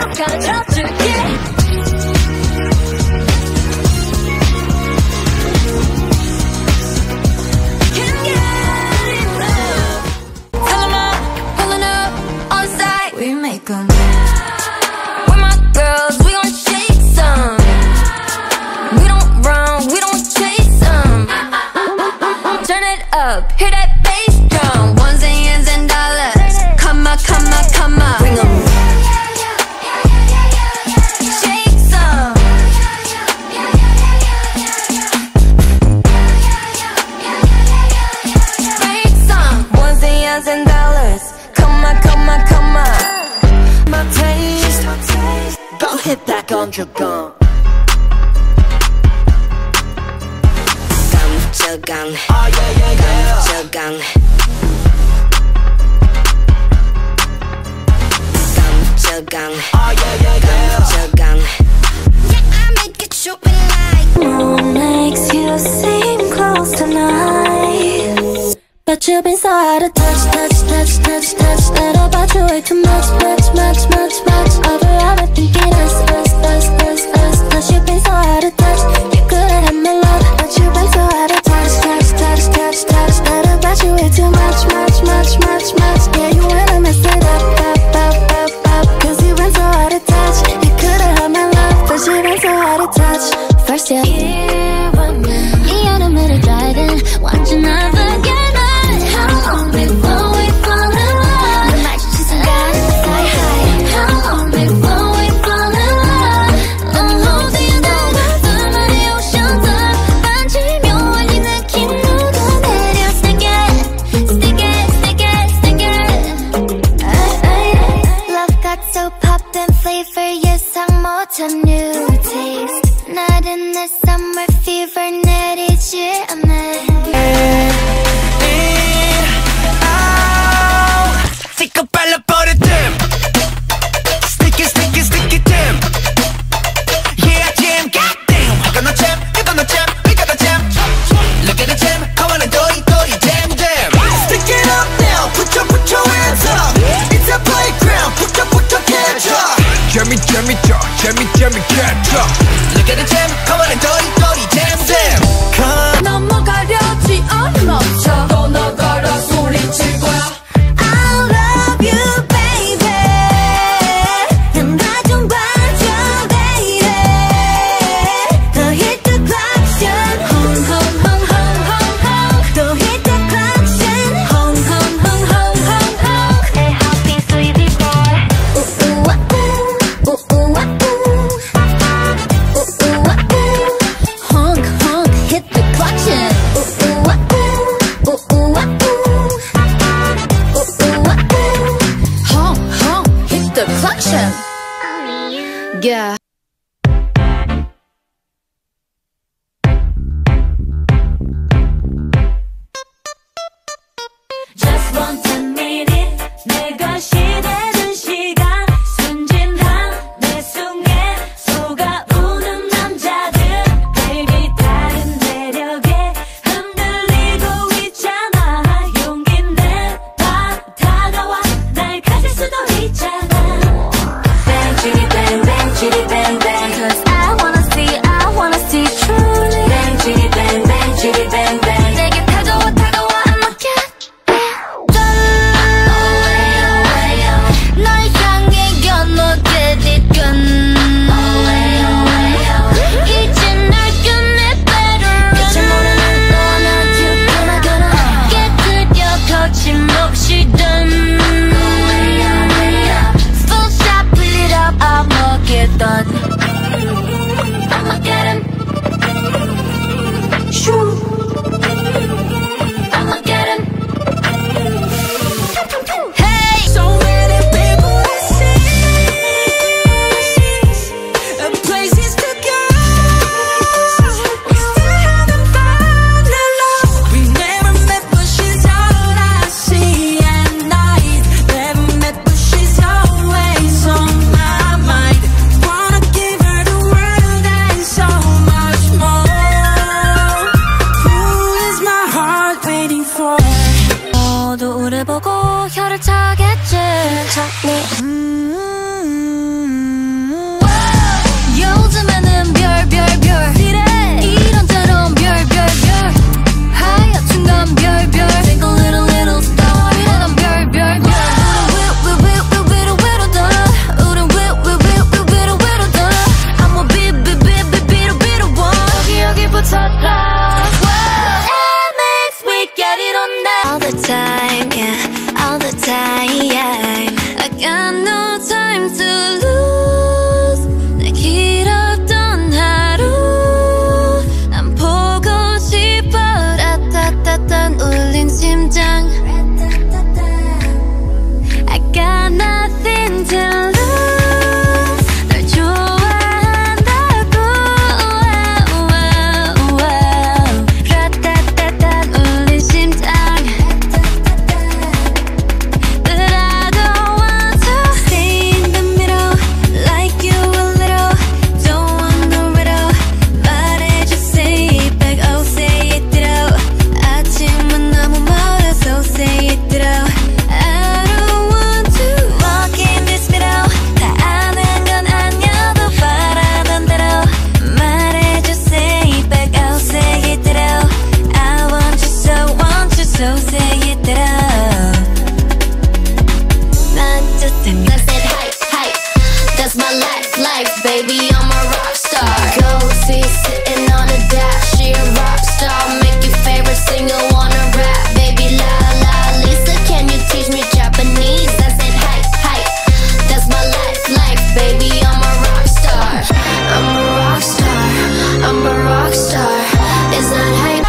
가르쳐줄게. We make 'em. We're my girls, we gon' shake some. We don't run, we don't chase them. Turn it up, hear that bass drum. Ones and years and dollars. Come on, come on, come on. Bring 'em. Shake some. Break some. Ones and years and dollars. Come on, come on, come on. My taste, don't hit that gun. 깜짝강, 깜짝강, 깜짝강, 깜짝강. Yeah, I make it show me like. Moon makes you seem close tonight, but you've been so out of touch. That about you way too much. Over thinking us. Cause you've been so out of touch. You could've had my love, but you've been so out of touch. That about you way too much. Yeah, you wanna mess it up. Cause you've been so out of touch. You could've had my love, but you've been so out of touch. First yeah, 이 여름을 driving, 완전 안 forget. How long before we fall in love? 마주친 순간 fly high. How long before we fall in love? 어디에 둘만의 오션들 반지면 이 느낌 녹아내려. Stick it. Love got so poppin' flavor 예상 못한 new taste. 나른 내 summer fever 내리지 않네. Stick 발라버려 댐 Stick it 댐 Yeah jam goddamn I got no jam, you got no jam, we got no jam. Look at the jam, come on and 도리 jam. Stick it up now, put your hands up. It's a playground, put your hands up. Jammy catch up. Look at the jam, come on and 도리 jam. 넘어가려지 않으면 멈춰. 또 너가라 소리칠 거야. Yeah. Just want 10 minutes 내 것이 되는 시간. 순진한 내 속에 속아오는 남자들. Baby 다른 매력에 흔들리고 있잖아. 용기 내봐 다가와 날 가질 수도 있잖아. Bang chitty bang baby, I'm a rock star. Cozy, sitting on a dash, she a rock star. Make your favorite singer wanna rap, baby, la la. Lisa, can you teach me Japanese? I said hi, hi, that's my life, baby, I'm a rock star. I'm a rock star, I'm a rock star. It's not hype.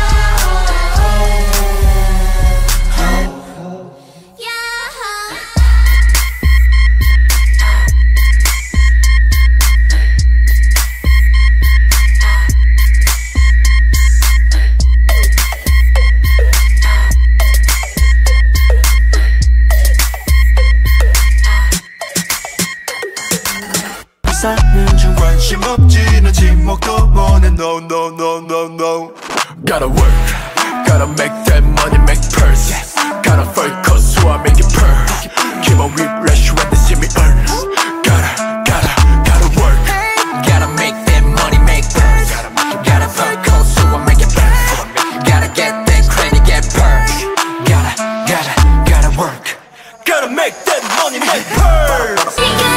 사는 중 관심 없지 난 지목도 원해 no no no no no. Gotta work, gotta make that money, make purse. Gotta focus so I make it purr. Keep on refresh when they see me earn. Gotta work, gotta make that money, make purse. Gotta focus so I make it purr. Gotta get that credit, get purr. Gotta work, gotta make that money, make purse.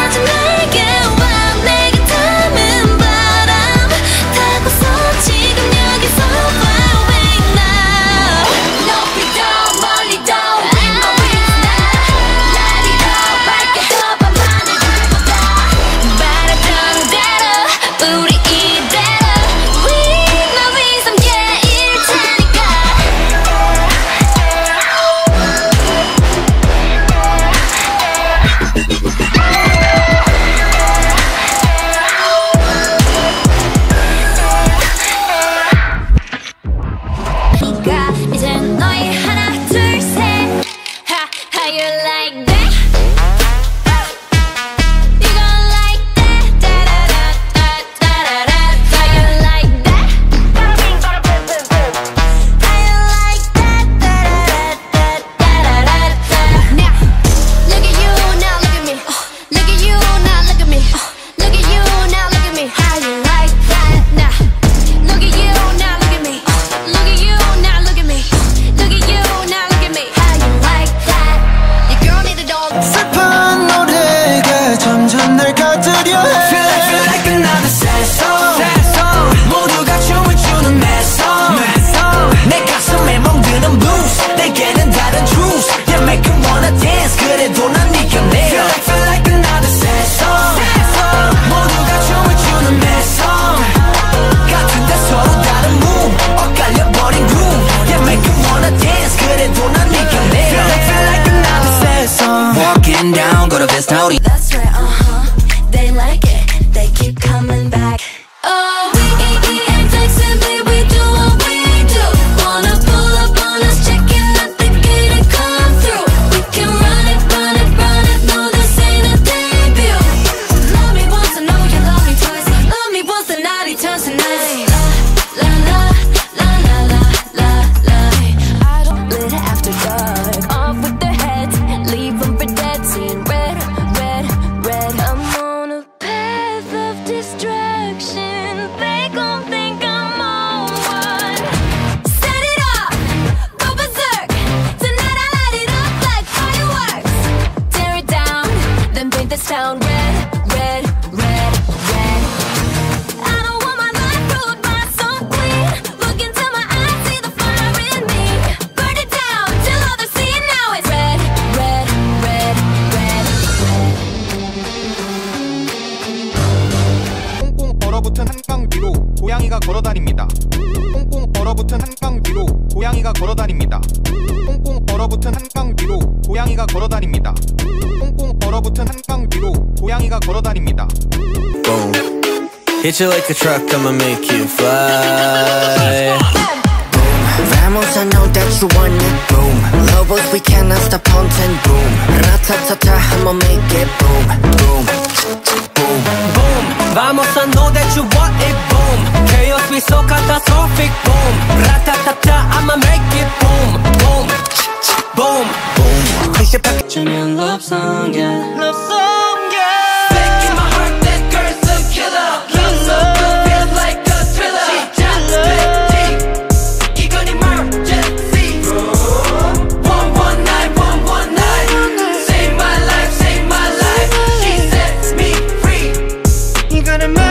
Down, go to this naughty. That's right, they like it, they keep coming back. Oh, we and flexibly, we do what we do. Wanna pull up on us, checking out the gate and come through. We can run it, no this ain't a debut. Love me once, I know you love me twice. Love me once, the naughty turns to nice. La la la la la la la. I don't live after dark, off with their heads, leave them for dead. Seeing red, red, red. I'm on a path of destruction. They gon' think I'm on one. Set it off, go berserk. Tonight I light it up like fireworks. Tear it down, then paint this town red, red, red, red. I don't want my life ruled by some queen. Look into my eyes, see the fire in me. Burn it down till all they're seeing now is red, red, red, red. 꽁꽁 얼어붙은 한강 위로 고양이가 걸어다닙니다. 꽁꽁 얼어붙은 한강 위로 고양이가 걸어다닙니다. 꽁꽁 얼어붙은 한강 위로 고양이가 걸어다닙니다. 꽁꽁 얼어붙은 한강 위로 고양이가 걸어다닙니다. Boom. Hit you like a truck, I'ma make you fly. Boom. Vamos, I know that you want it. Boom. Lobos, we cannot stop hunting. Boom. Ratatata, I'ma make it. Boom. Boom. Boom. Boom. Vamos, I know that you want it. Boom. Chaos, we so catastrophic. Boom. Ratatata, I'ma make it. Boom. Boom. Boom. Boom. Cliche packaging love song, yeah. Love song, yeah. Back in my heart, that girl's a killer. Love so good, feels like a thriller. She just big deep. 이건 emergency. 119, 119. Save my life, save my life. She sets me free. 이건 emergency.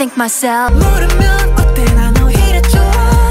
think myself. 모르면 어때 난 오히려 좋아.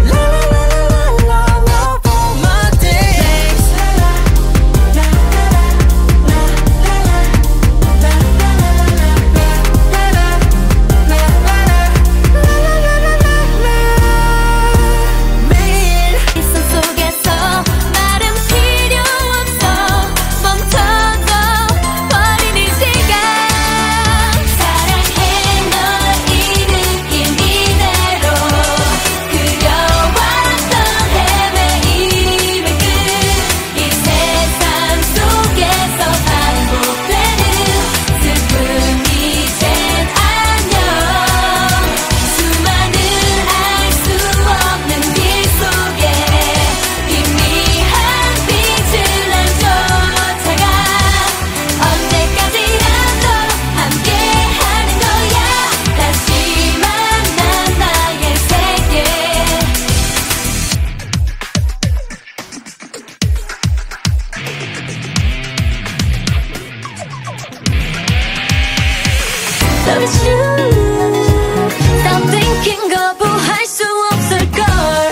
Stop thinking 거부할 수 없을걸.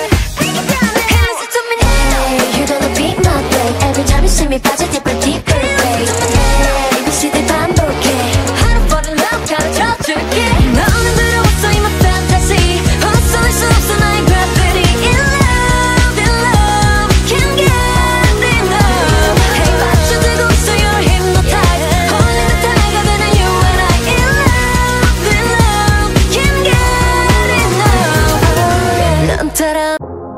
You don't repeat my way. Every time you see me 빠져 deeper deeper way. ABCD 반복해. 하루버린 love 가르쳐줄게. 너는 들어왔어 in my fantasy. 헛소릴 수 없어 나의 gravity. In love can't get enough. Hey 맞춰들고 있어 you're hypnotized. 홀리는 다가가 난 you and I. In love can't get enough. 넌 따라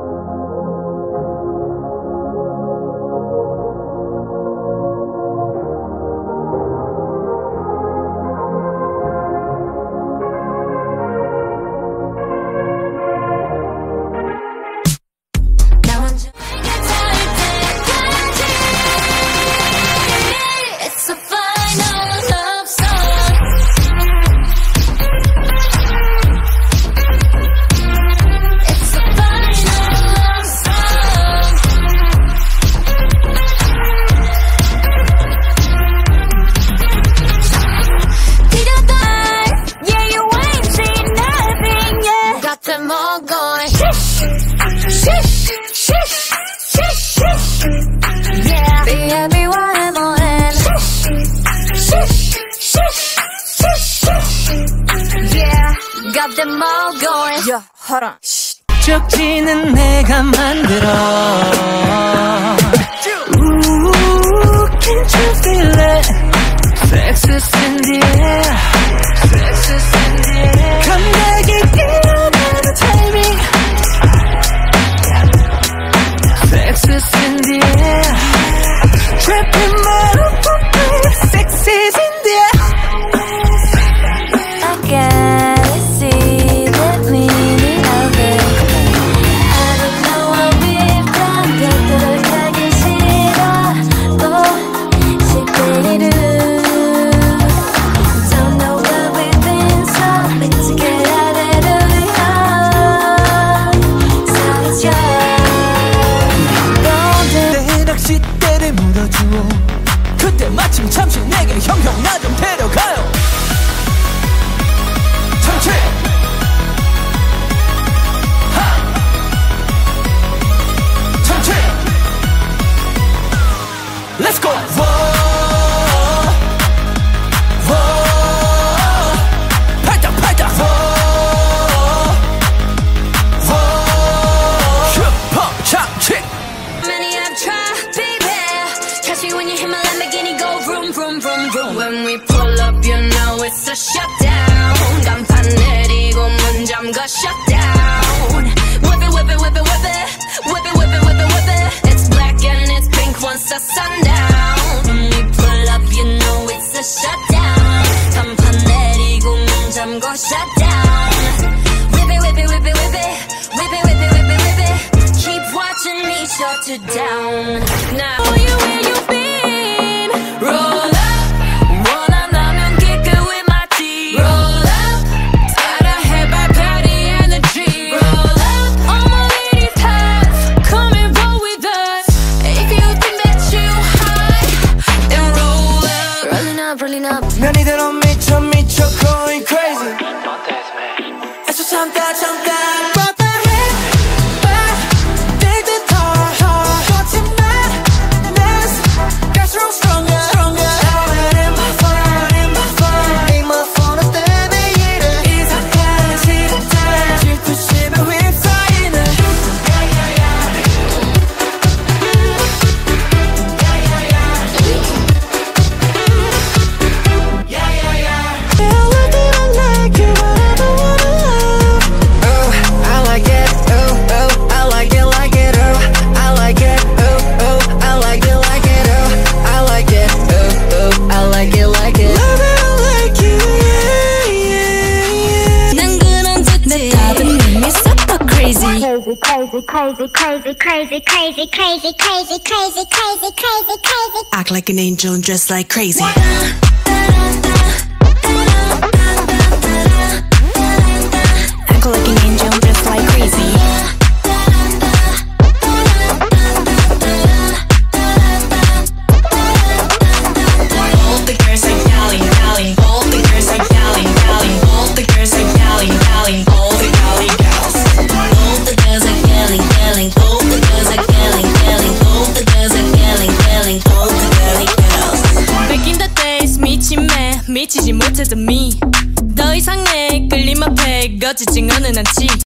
It's a final love song. It's a final love song. Yeah, you ain't seen nothing yet. Got them all going. Shish, shish, shish, shish. Yeah, baby, what am I? Shish, shish, shish, shish. Yeah, got them all going. Yeah, hold on. 쪽지는 내가 만들어. Ooh, can't you feel it? Sex is in the air. Sex is in the air. 감각이 일어나는 타이밍. Sex is in the air. Trapping my love. Sex is in the air. I gotta see the meaning of it. I don't know what we've done. 곁들어가기 싫어. 또 시끄러워. Don't know what we've been through. But together we are. So it's yours. 내 낚싯대를 물어주오. 그때 마침 잠시 내게 형 나 좀 데려가요. 참치 하 참치 Let's go. 팔딱 팔딱 슈퍼 참치. Many I've tried, baby. Catch me when you hit my Lamborghini, go vroom, vroom, vroom, vroom. When we pull up, you know it's a shutdown. 간판 내리고 문 잠가 shutdown. Whip it, whip it, whip it, whip it. Whip it, whip it, whip it, whip it. It's black and it's pink once the sundown. When we pull up, you know it's a shutdown. 간판 내리고 문 잠가 shutdown. Whip it, whip it, whip it, whip it. Whip it, whip it, whip it, whip it. Keep watching me shut it down. Now where you been? Roll up. 원한다면 kick it with my team. Roll up. 따라해봐 party energy. Roll up. All my ladies have come and roll with us. If you think that you high, then roll up. Rolling up, rolling up. 난 이대로 미쳐 미쳐 going crazy. crazy, crazy, crazy, crazy, crazy, crazy, crazy, crazy, crazy, crazy, crazy. Act like an angel and dress like crazy. Act like an angel and dress like crazy. All the girls are yelling, yelling. All the girls are yelling, yelling. All the girls are yelling, yelling. All the yelling girls. All the girls are yelling, yelling. All the girls are yelling, yelling. All the girls are yelling, yelling. All the girly girls. Back in the days 미친 매 미치지 못했던 me 더 이상의 끌림 앞에 거치진 않지